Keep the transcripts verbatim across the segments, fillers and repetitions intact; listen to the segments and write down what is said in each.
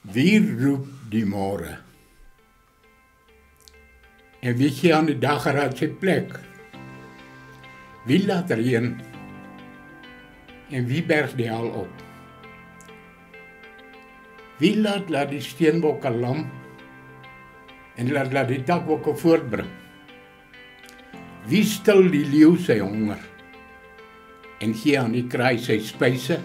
Wie roep die môre? En wie gee aan die dageraad sy plek? Wie laat reën? En wie berg die hel op? Wie laat laat die steenbokke lam? En laat laat die takbokke voortbring? Wie stil die leeu sy honger? En gee aan die kraai sy spyse?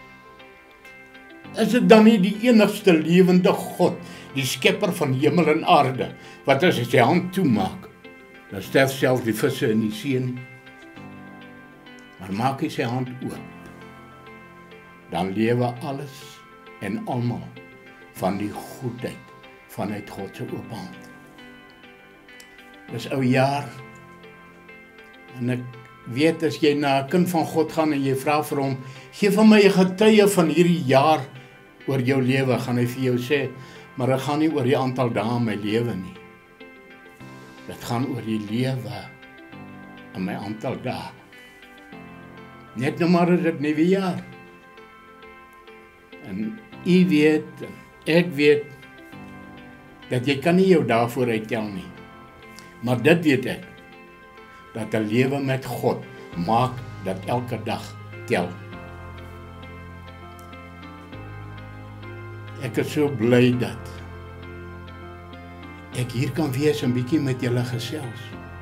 Is dit dan nie die enigste lewende God, die skepper van hemel en aarde, wat as hy sy hand toemaak, dan sterf self die visse in die see nie? Maar maak hy sy hand oop, dan lewe alles en almal van die goedheid vanuit God se oop hand. Dis ou jaar, en ek weet as jy na 'n kind van God gaan en jy vra vir hom, gee vir my 'n getuie van hierdie jaar oor jou lewe, gaan hy vir jou sê, maar dit gaan nie oor die aantal dae in my lewe nie. Dit gaan oor die lewe in my aantal dae. Net nou maar is dit nuwe jaar. En u weet, en ek weet, dat jy kan nie jou dae vooruit tel nie. Maar dit weet ek, dat 'n lewe met God maak dat elke dag tel. Ek is so bly dat ek hier kan wees en bietjie met julle gesels.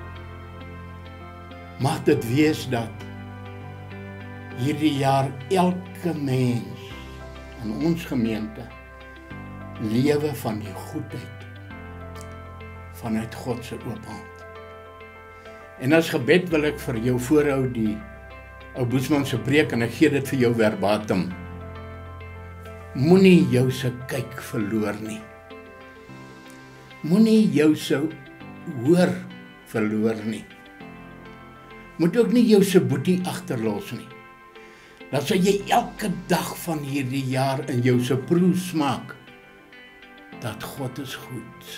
Mag dit wees dat hierdie jaar elke mens in ons gemeente lewe van die goedheid vanuit God se oop hand. En as gebed wil ek vir jou voorhou die ou Boesman se preek en ek gee dit vir jou verbatim. Moenie jou se kyk verloor nie. Moenie jou se hoor verloor nie. Moet ook nie jou se boetie agterlos nie. Dan sal jy elke dag van hierdie jaar in jou se proe smaak dat God is goed.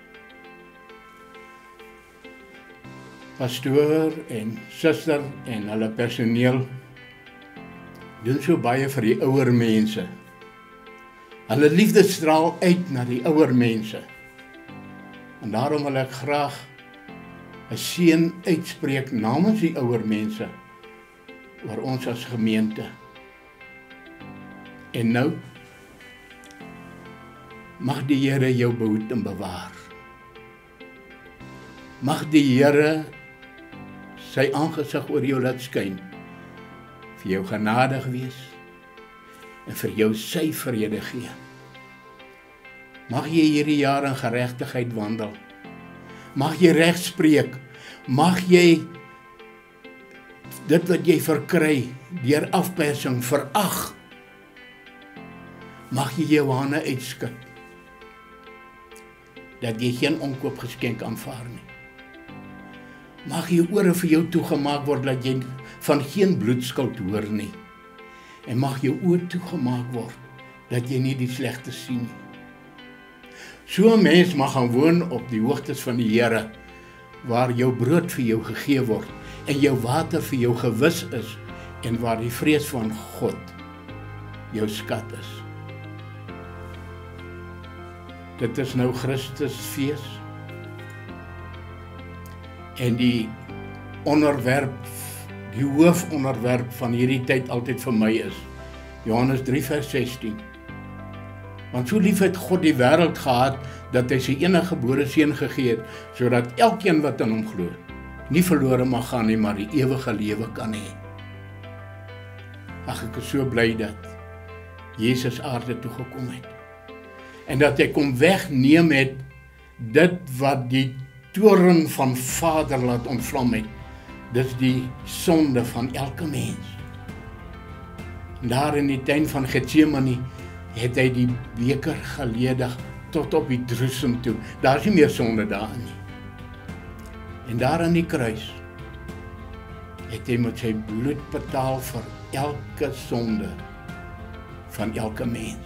Pastoor en suster en hulle personeel doen so baie vir die ouer mense. Hulle liefde straal uit na die ouer mense. En daarom wil ek graag 'n seën uitspreek namens die ouer mense oor ons as gemeente. En nou mag die Here jou behoed en bewaar. Mag die Here sy aangesig oor jou laat skyn, vir jou genadig wees en vir jou sy vrede gee. Mag jy hierdie jaar in geregtigheid wandel. Mag jy reg spreek. Mag jy dit wat jy verkry deur afpersing verag. Mag jy jou hande uitskud dat jy geen omkoopgeskenk aanvaar nie. Mag jou ore vir jou toegemaak word dat jy van geen bloedskuld hoor nie. En mag jou oë toegemaak word dat jy nie die slegte sien nie. So 'n mens mag gaan woon op die hoogtes van die Here, waar jou brood vir jou gegee word en jou water vir jou gewis is en waar die vrees van God jou skat is. Dit is nou Christusfees en die onderwerp, die hoofonderwerp van hierdie tyd altyd vir my is Johannes drie vers sestien. Want so lief het God die wêreld gehad, dat hy sy enige gebore seun gegee het, sodat elkeen wat in hom glo, nie verlore mag gaan nie, maar die ewige lewe kan hê. Ag, ek is so bly dat Jesus aarde toe gekom het. En dat hy kom wegneem het dit wat die toorn van Vader laat ontvlam het. Dis die sonde van elke mens. En daar in die tuin van Getsemane het hy die beker geledig tot op die droesem toe. Daar is nie meer sonde daarin nie. En daar aan die kruis het hy met sy bloed betaal vir elke sonde van elke mens.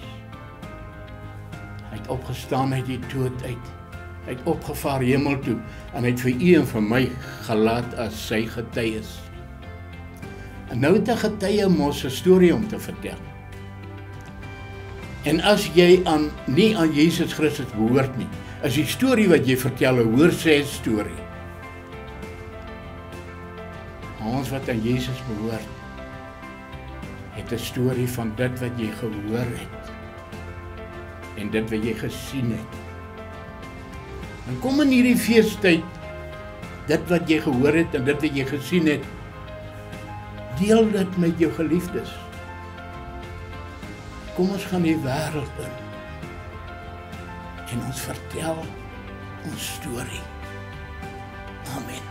Hy het opgestaan uit die dood uit. Hy het opgevaar hemel toe en hy het vir u en vir my gelaat as sy getuies. En nou het 'n getuie mos 'n storie om te vertel. En as jy aan, nie aan Jesus Christus behoort nie, is die storie wat jy vertel 'n hoorsê storie. Ons wat aan Jesus behoort, het 'n storie van dit wat jy gehoor het, en dit wat jy gesien het. En kom in hierdie feestyd, dit wat jy gehoor het, en dit wat jy gesien het, deel dit met jou geliefdes. Kom ons gaan die wêreld in, en ons vertel ons storie. Amen.